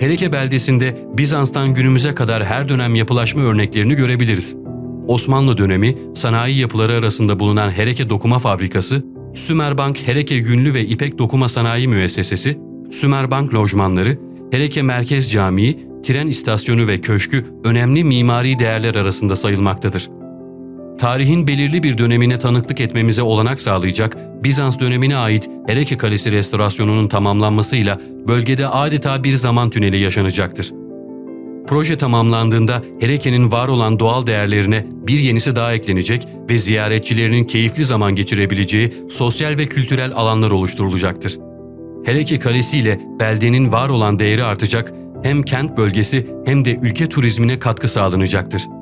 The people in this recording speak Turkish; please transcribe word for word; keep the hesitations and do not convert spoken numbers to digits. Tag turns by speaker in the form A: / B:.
A: Hereke beldesinde Bizans'tan günümüze kadar her dönem yapılaşma örneklerini görebiliriz. Osmanlı dönemi sanayi yapıları arasında bulunan Hereke Dokuma Fabrikası, Sümerbank Hereke Yünlü ve İpek Dokuma Sanayi Müessesesi, Sümerbank Lojmanları, Hereke Merkez Camii, tren istasyonu ve köşkü önemli mimari değerler arasında sayılmaktadır. Tarihin belirli bir dönemine tanıklık etmemize olanak sağlayacak Bizans dönemine ait Hereke Kalesi restorasyonunun tamamlanmasıyla bölgede adeta bir zaman tüneli yaşanacaktır. Proje tamamlandığında Hereke'nin var olan doğal değerlerine bir yenisi daha eklenecek ve ziyaretçilerinin keyifli zaman geçirebileceği sosyal ve kültürel alanlar oluşturulacaktır. Hereke Kalesi ile beldenin var olan değeri artacak, hem kent bölgesi hem de ülke turizmine katkı sağlanacaktır.